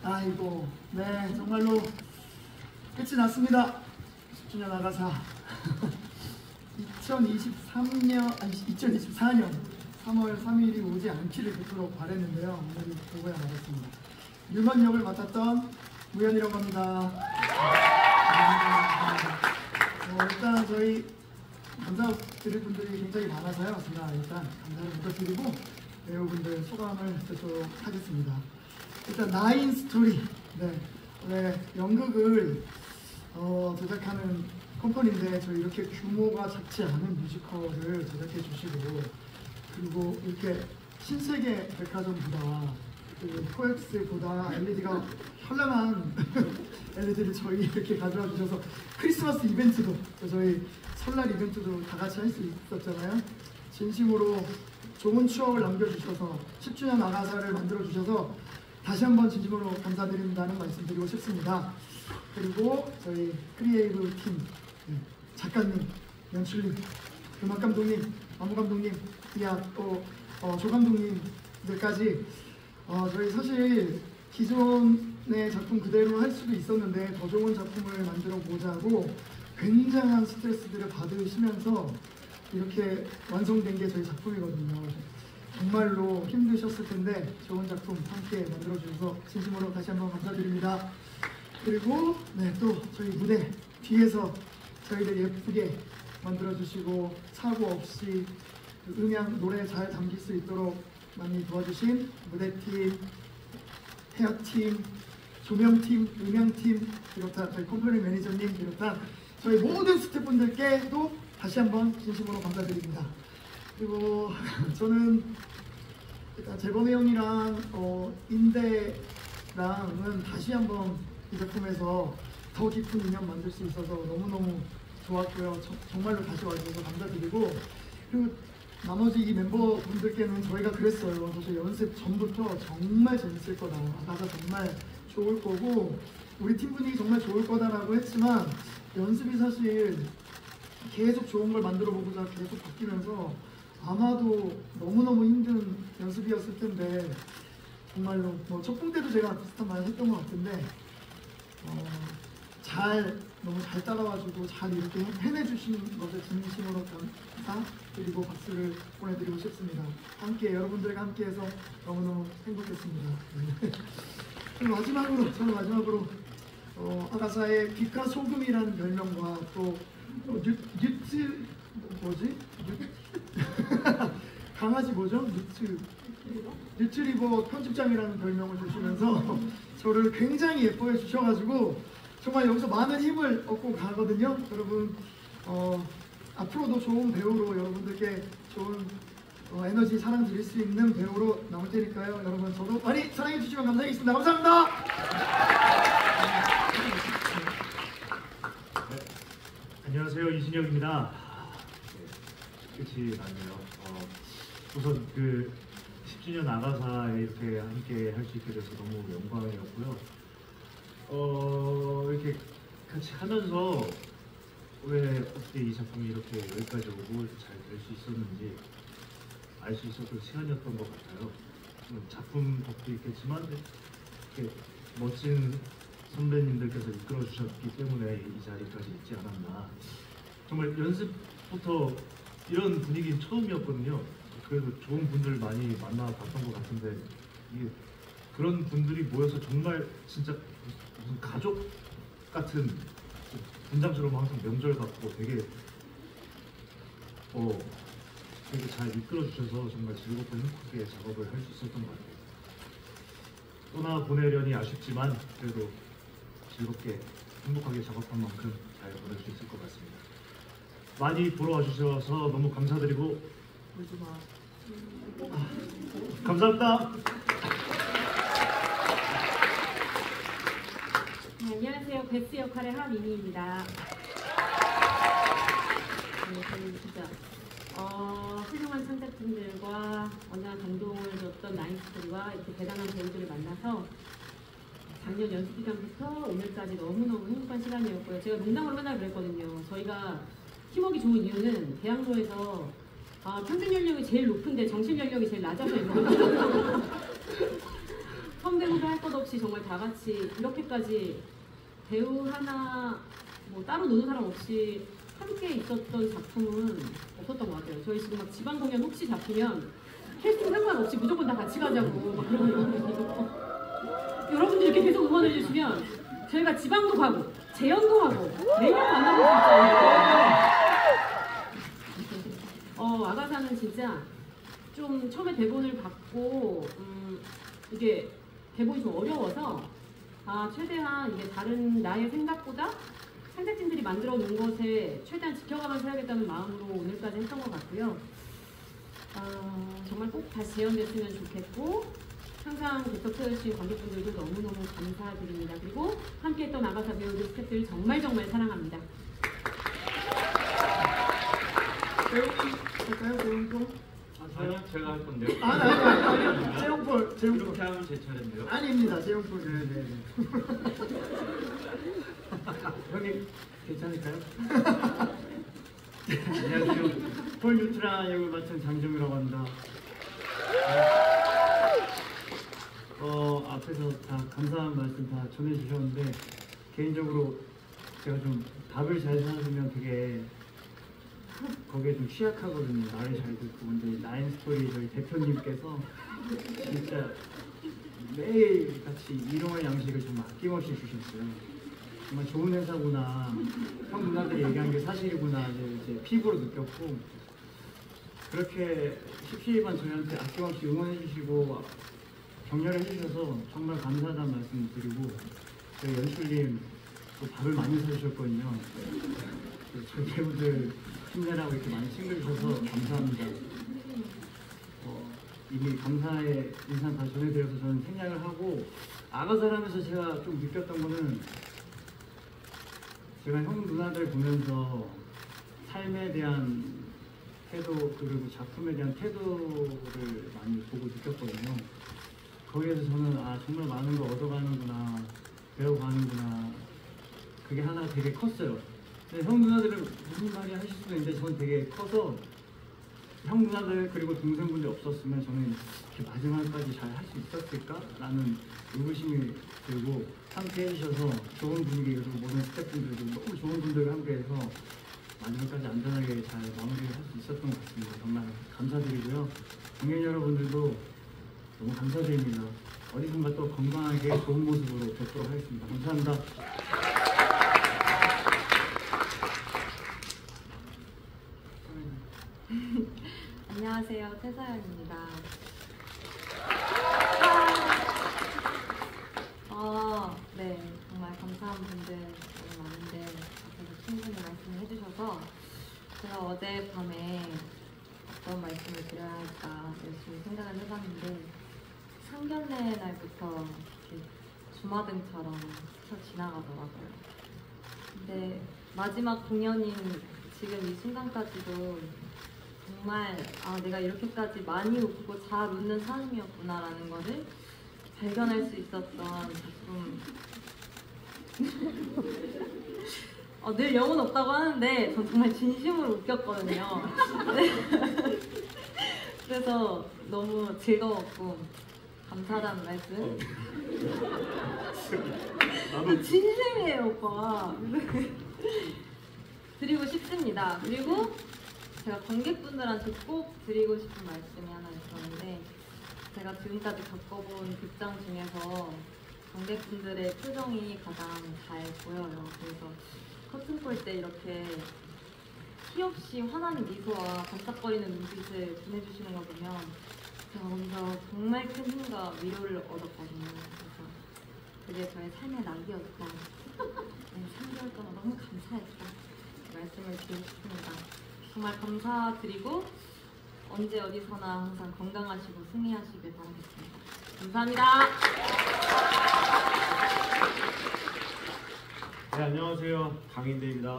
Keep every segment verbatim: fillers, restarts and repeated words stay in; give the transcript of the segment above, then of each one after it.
아이고, 네, 정말로 끝이 났습니다. 십 주년 아가사. 이천이십삼 년, 아니 이천이십사 년 삼월 삼일이 오지 않기를 그토록 바랬는데요. 오늘이 오고야 말았습니다. 류만 역을 맡았던 무현이라고 합니다. 어, 일단 저희 감사드릴 분들이 굉장히 많아서요. 제가 일단 감사를 먼저 드리고 배우분들 소감을 듣도록 하겠습니다. 일단 나인 스토리, 네, 원래 연극을 어, 제작하는 컴퍼니인데 저희 이렇게 규모가 작지 않은 뮤지컬을 제작해 주시고, 그리고 이렇게 신세계 백화점보다 그 코엑스보다 엘이디가 현란한 엘이디를 저희 이렇게 가져와 주셔서 크리스마스 이벤트도, 저희 설날 이벤트도 다 같이 할 수 있었잖아요. 진심으로 좋은 추억을 남겨주셔서 십 주년 아가사를 만들어 주셔서 다시 한번 진심으로 감사드린다는 말씀 드리고 싶습니다. 그리고 저희 크리에이브 팀, 작가님, 연출님, 음악 감독님, 안무 감독님, 이야 또 어, 조 감독님들까지 어, 저희 사실 기존의 작품 그대로 할 수도 있었는데 더 좋은 작품을 만들어 보자고 굉장한 스트레스들을 받으시면서 이렇게 완성된 게 저희 작품이거든요. 정말로 힘드셨을 텐데 좋은 작품 함께 만들어주셔서 진심으로 다시 한번 감사드립니다. 그리고 네, 또 저희 무대 뒤에서 저희를 예쁘게 만들어주시고 사고 없이 음향, 노래 잘 담길 수 있도록 많이 도와주신 무대팀, 헤어팀, 조명팀, 음향팀 비롯한 저희 컴퍼니 매니저님 비롯한 저희 모든 스태프분들께도 다시 한번 진심으로 감사드립니다. 그리고 저는 일단 재범이 형이랑 어, 인대랑은 다시 한번 이 작품에서 더 깊은 인연 만들 수 있어서 너무너무 좋았고요. 저, 정말로 다시 와주셔서 감사드리고, 그리고 나머지 이 멤버분들께는 저희가 그랬어요. 사실 연습 전부터 정말 재밌을 거다, 아가사 정말 좋을 거고 우리 팀 분위기 정말 좋을 거다라고 했지만 연습이 사실 계속 좋은 걸 만들어 보고자 계속 바뀌면서 아마도 너무너무 힘든 연습이었을 텐데 정말로 뭐 첫공 때도 제가 비슷한 말을 했던 것 같은데 어, 잘 너무 잘 따라와주고 잘 이렇게 해내주신 것에 진심으로 감사 그리고 박수를 보내드리고 싶습니다. 함께 여러분들과 함께해서 너무너무 행복했습니다. 그리고 마지막으로 저는 마지막으로 어, 아가사의 빛과 소금이라는 별명과 또 어, 뉴, 뉴트 뭐지? 뉴, 강아지 뭐죠? 뉴트 뉴트리버 편집장이라는 별명을 주시면서 저를 굉장히 예뻐해 주셔가지고 정말 여기서 많은 힘을 얻고 가거든요. 여러분 어, 앞으로도 좋은 배우로 여러분들께 좋은 어, 에너지 사랑 드릴 수 있는 배우로 나올 테니까요. 여러분 저도 많이 사랑해 주시면 감사하겠습니다. 감사합니다. 네, 안녕하세요, 이진혁입니다. 네, 끝이 났네요. 어, 우선 그 십 주년 아가사에 이렇게 함께 할 수 있게 돼서 너무 영광이었고요. 어, 이렇게 같이 하면서 왜 어떻게 이 작품이 이렇게 여기까지 오고 잘 될 수 있었는지 알 수 있었던 시간이었던 것 같아요. 작품 덕도 있겠지만 이렇게 멋진 선배님들께서 이끌어 주셨기 때문에 이 자리까지 있지 않았나. 정말 연습부터 이런 분위기는 처음이었거든요. 그래도 좋은 분들 많이 만나봤던 것 같은데 이게 그런 분들이 모여서 정말 진짜 무슨 가족 같은 분장처럼 항상 명절 같고 되게 어 되게 잘 이끌어 주셔서 정말 즐겁고 행복하게 작업을 할 수 있었던 것 같아요. 떠나 보내려니 아쉽지만 그래도 즐겁게 행복하게 작업한 만큼 잘 보낼 수 있을 것 같습니다. 많이 보러 와주셔서 너무 감사드리고 아, 감사합니다. 네, 안녕하세요. 베스 역할의 하민희입니다. 네, 저는 진짜 어, 훌륭한 창작진들과 언제나 감동을 줬던 나인스토리와 이렇게 대단한 배우들을 만나서 작년 연습 기간부터 오늘까지 너무너무 행복한 시간이었고요. 제가 농담으로 맨날 그랬거든요. 저희가 팀워크가 좋은 이유는 대학로에서 아, 평균 연령이 제일 높은데 정신 연령이 제일 낮아서 있는 거예요. 어떤 배우도 할 것 없이 정말 다 같이 이렇게까지 배우 하나 뭐 따로 노는 사람 없이 함께 있었던 작품은 없었던 것 같아요. 저희 지금 막 지방 공연 혹시 잡히면 캐스팅 상관없이 무조건 다 같이 가자고 막 그러고 있거든요. 여러분들이 이렇게 계속 응원해 주시면 저희가 지방도 가고 재연도 하고 매년 만나볼 수 있어요. 어, 아가사는 진짜 좀 처음에 대본을 받고 음, 이게 대본이 좀 어려워서 아 최대한 이게 다른 나의 생각보다 창작진들이 만들어 놓은 것에 최대한 지켜가면서 해야겠다는 마음으로 오늘까지 했던 것 같고요. 어, 정말 꼭 다시 재연됐으면 좋겠고 항상 계속해주신 관객분들도 너무너무 감사드립니다. 그리고 함께했던 아가사 배우들 스태프들 정말 정말 사랑합니다. 배우 할까요? 배우폰? 아, 저요? 제가 할 건데요. 아, 아니, 아니, 아니, 재용폴, 재용폴. 이렇게 하면 제 차례인데요. 아닙니다, 재용폴. 네네네. 형님 괜찮을까요? 안녕하세요. 폴 뉴트라 역을 맡은 장정이라고 합니다. 어 앞에서 다 감사한 말씀 다 전해주셨는데 개인적으로 제가 좀 답을 잘 찾으면 되게 거기에 좀 취약하거든요. 말을 잘 듣고. 근데 나인 스토리 저희 대표님께서 진짜 매일 같이 일용할 양식을 정말 아낌없이 주셨어요. 정말 좋은 회사구나. 형 누나들이 얘기한 게 사실이구나. 이제, 이제 피부로 느꼈고 그렇게 십시일반 저희한테 아낌없이 응원해 주시고 격려해 주셔서 정말 감사하다는 말씀 드리고 저희 연출님 또 밥을 많이 사주셨거든요. 저희 배우들 힘내라고 이렇게 많이 챙겨주셔서 감사합니다. 어, 이미 감사의 인상 다 전해드려서 저는 생략을 하고 아가사라면서 제가 좀 느꼈던 거는 제가 형 누나들 보면서 삶에 대한 태도 그리고 작품에 대한 태도를 많이 보고 느꼈거든요. 거기에서 저는 아 정말 많은 걸 얻어가는구나, 배워가는구나. 그게 하나 되게 컸어요. 근데 형 누나들은 무슨 말이 하실 수도 있는데 저는 되게 커서 형 누나들 그리고 동생분들이 없었으면 저는 이렇게 마지막까지 잘 할 수 있었을까라는 의구심이 들고 함께 해주셔서 좋은 분위기 그리고 모든 스태프분들도 너무 좋은 분들과 함께해서 마지막까지 안전하게 잘 마무리를 할 수 있었던 것 같습니다. 정말 감사드리고요. 관객 여러분들도 너무 감사드립니다. 어디선가 또 건강하게 좋은 모습으로 뵙도록 하겠습니다. 감사합니다. 안녕하세요, 태서연입니다. 어, 네, 정말 감사한 분들 너무 많은데 앞에서 충분히 말씀을 해주셔서 제가 어젯밤에 어떤 말씀을 드려야 할까 열심히 생각을 해봤는데 상견례 날부터 이렇게 주마등처럼 스쳐 지나가더라고요. 근데 마지막 공연인 지금 이 순간까지도 정말 아 내가 이렇게까지 많이 웃고 잘 웃는 사람이었구나라는 거를 발견할 수 있었던 작품. 어, 늘 영혼 없다고 하는데 전 정말 진심으로 웃겼거든요. 그래서 너무 즐거웠고 감사하다는 말씀. 나도 진심이에요, 오빠. 드리고 싶습니다. 그리고 제가 관객분들한테 꼭 드리고 싶은 말씀이 하나 있었는데 제가 지금까지 겪어본 극장 중에서 관객분들의 표정이 가장 잘 보여요. 그래서 커튼 볼 때 이렇게 티없이 환한 미소와 반짝거리는 눈빛을 보내주시는 거 보면 제가 거기서 정말 큰 힘과 위로를 얻었거든요. 그래서 그게 저의 삶의 낙이었다. 네, 삼 개월 동안 너무 감사했다. 말씀을 드리고 싶습니다. 정말 감사드리고 언제 어디서나 항상 건강하시고 승리하시길 바라겠습니다. 감사합니다. 네, 안녕하세요. 강인대입니다.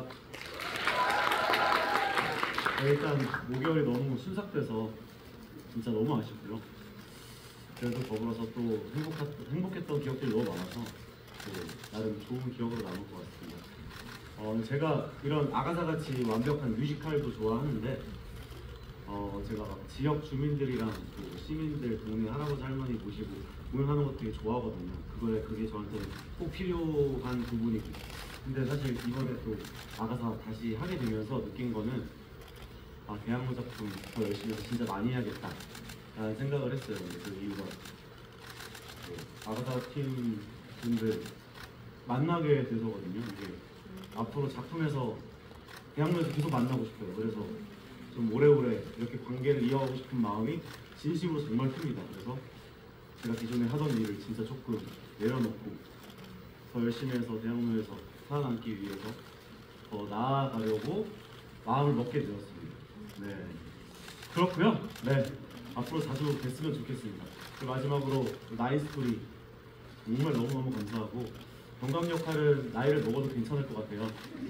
네, 일단 목요일이 너무 순삭돼서 진짜 너무 아쉽고요. 그래도 더불어서 또 행복하, 행복했던 기억들이 너무 많아서 또 나름 좋은 기억으로 남을 것 같습니다. 어, 제가 이런 아가사같이 완벽한 뮤지컬도 좋아하는데 어, 제가 막 지역 주민들이랑 또 시민들, 동네 할아버지 할머니 모시고 공연하는 거 되게 좋아하거든요. 그거에 그게 저한테는 꼭 필요한 부분이고. 근데 사실 이번에 또 아가사 다시 하게 되면서 느낀 거는 아 대학로 작품 더 열심히 해서 진짜 많이 해야겠다 라는 생각을 했어요. 그 이유가 네, 아가사 팀 분들 만나게 돼서거든요. 이게 앞으로 작품에서 대학로에서 계속 만나고 싶어요. 그래서 좀 오래오래 이렇게 관계를 이어가고 싶은 마음이 진심으로 정말 큽니다. 그래서 제가 기존에 하던 일을 진짜 조금 내려놓고 더 열심히 해서 대학로에서 살아남기 위해서 더 나아가려고 마음을 먹게 되었습니다. 네, 그렇고요. 네, 앞으로 자주 뵀으면 좋겠습니다. 그리고 마지막으로 나인스토리 정말 너무너무 감사하고 동감 역할은 나이를 먹어도 괜찮을 것 같아요.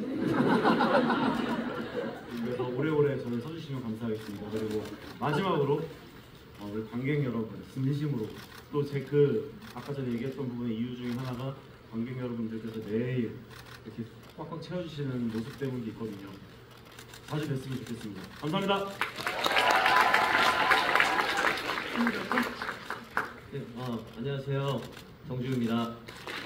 그래서 오래오래 저를 써주시면 감사하겠습니다. 그리고 마지막으로 어, 우리 관객 여러분 진심으로 또 제 그 아까 전에 얘기했던 부분의 이유 중에 하나가 관객 여러분들께서 매일 이렇게 꽉꽉 채워주시는 모습 때문도 있거든요. 자주 뵀으면 좋겠습니다. 감사합니다. 네, 어, 안녕하세요. 정주입니다.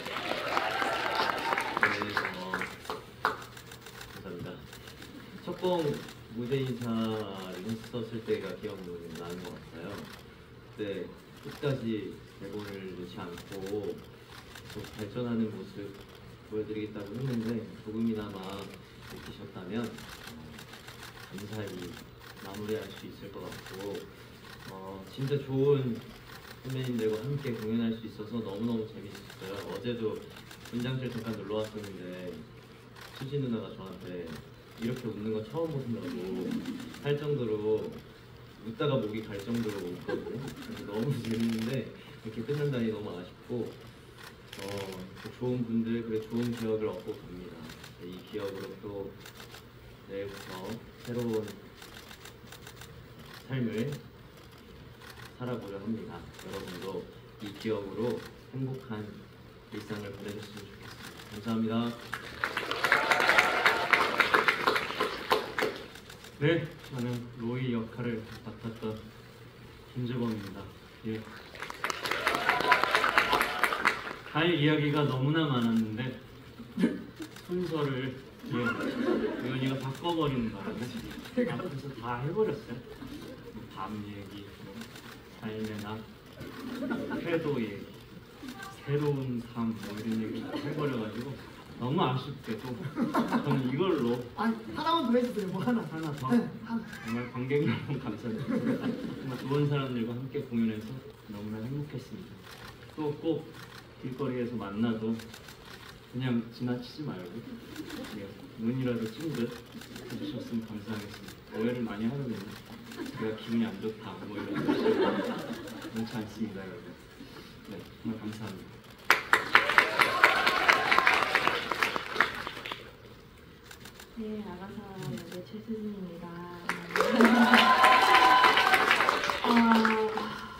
네, 어, 감사합니다. 첫공 무대 인사를 했었을 때가 기억나는 것 같아요. 그때 끝까지 대본을 놓지 않고 계속 발전하는 모습 보여드리겠다고 했는데 조금이나마 느끼셨다면 어, 감사히 마무리할 수 있을 것 같고 어, 진짜 좋은 선배님들과 함께 공연할 수 있어서 너무너무 재밌었어요. 어제도 분장실 잠깐 놀러 왔었는데 수지 누나가 저한테 이렇게 웃는 거 처음 보신다고 할 정도로 웃다가 목이 갈 정도로 웃거든요. 그래서 너무 재밌는데 이렇게 끝난다니 너무 아쉽고 어, 좋은 분들 그리고 좋은 기억을 얻고 갑니다. 이 기억으로 또 내일부터 새로운 삶을 살아보려 합니다. 여러분도 이 기억으로 행복한 일상을 보내셨으면 좋겠습니다. 감사합니다. 네, 저는 로이 역할을 맡았던 김재범입니다. 예. 할 이야기가 너무나 많았는데 순서를 예, 유연이가 바꿔버리는 바람에 앞에서 다 해버렸어요. 뭐 밤 얘기, 뭐 삶의 낙, 태도 얘기, 새로운 삶, 뭐 이런 얘기 다 해버려가지고 너무 아쉽게도 저는 이걸로 아 하나만 더 해주세요. 뭐 하나. 하나 더 네, 하나. 정말 관객 여러분 감사드립니다. 정말 좋은 사람들과 함께 공연해서 너무나 행복했습니다. 또 꼭 길거리에서 만나도 그냥 지나치지 말고 예, 눈이라도 찐듯 해주셨으면 감사하겠습니다. 오해를 많이 하거든요. 제가 기분이 안 좋다 뭐 이런 거 그렇지 않습니다, 여러분. 네, 정말 감사합니다. 네, 아가사 여대 최수진입니다. 어,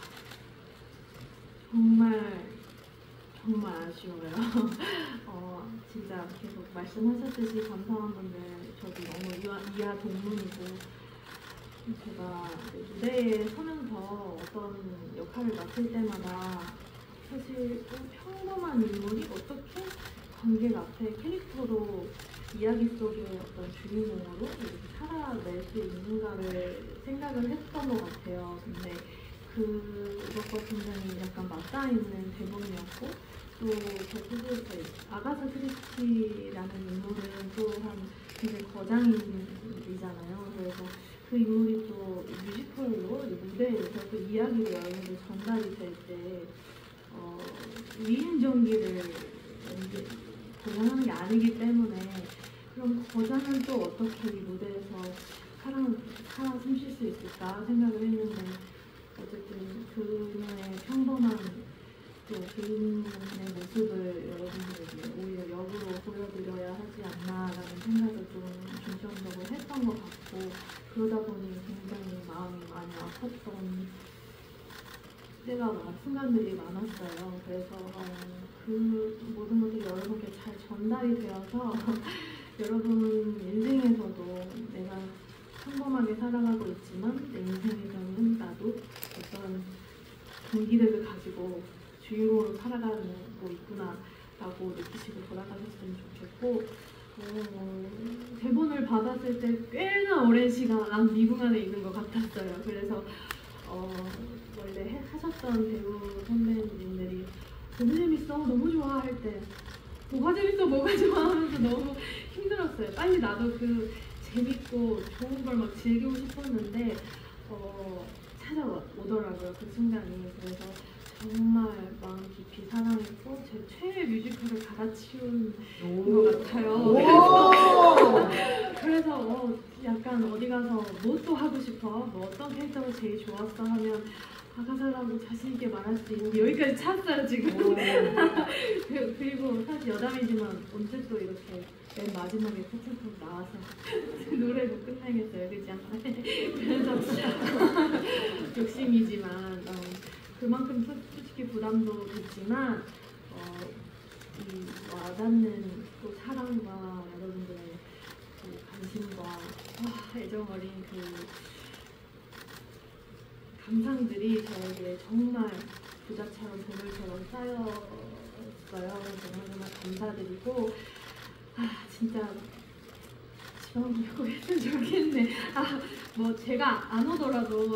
정말 정말 아쉬워요. 어, 진짜 계속 말씀하셨듯이 감사한 분들 저도 너무 이하, 이하 동문이고 제가 무대에 서면서 어떤 역할을 맡을 때마다 사실 좀 평범한 인물이 어떻게 관객 앞에 캐릭터로 이야기 속의 어떤 주인공으로 이렇게 살아낼 수 있는가를 생각을 했던 것 같아요. 근데 그것과 굉장히 약간 맞닿아있는 대본이었고 또 결국은 아가사 크리스티라는 인물은 또한 굉장히 거장인이잖아요. 그래서 그 인물이 또 뮤지컬로 무대에서 그 이야기를 여러분들 전달이 될 때 어, 위인전기를 거장하는 게 아니기 때문에 그럼 거장은 또 어떻게 이 무대에서 살아, 살아 숨쉴 수 있을까 생각을 했는데 어쨌든 그녀의 평범한 또 개인의 모습을 여러분들에게 오히려 역으로 보여드려야 하지 않나라는 생각을 좀 중점적으로 했던 것 같고 그러다 보니 굉장히 마음이 많이 아팠던 때가 많, 순간들이 많았어요. 그래서 어, 그 모든 것들이 여러분께 잘 전달이 되어서 여러분 인생에서도 내가 평범하게 살아가고 있지만 내 인생에서는 나도 어떤 동기들을 가지고 주인공으로 살아가고 있구나라고 느끼시고 돌아가셨으면 좋겠고 어, 대본을 받았을 때 꽤나 오랜 시간 미국 안에 있는 것 같았어요. 그래서 어, 원래 해- 하셨던 배우 선배님들이 너무 재밌어, 너무 좋아 할 때 뭐가 재밌어, 뭐가 좋아 하면서 너무 힘들었어요. 빨리 나도 그 재밌고 좋은 걸 막 즐기고 싶었는데 어, 찾아오더라고요, 그 순간이. 그래서 정말 마음 깊이 사랑했고 제 최애 뮤지컬을 갈아치운 것 같아요. 그래서, 그래서 어, 약간 어디 가서 뭐 또 하고 싶어? 뭐 어떤 캐릭터가 제일 좋았어? 하면 아가살라고 자신 있게 말할 수 있는 게 여기까지 찼어요 지금. 그- 그리고 사실 여담이지만 언제 또 이렇게 맨 마지막에 포천통 나와서 노래도 끝내겠어요, 그지 않나요? 그래서 욕심이지만 어, 그만큼 솔- 솔직히 부담도 됐지만 어, 이 와닿는 또 사랑과 여러분들의 그 관심과 와, 애정 어린 그 감상들이 저에게 정말 부자처럼 보물처럼 쌓였어요. 정말 정말 감사드리고 아 진짜 지방 꼭 했으면 좋겠네. 아 뭐 제가 안 오더라도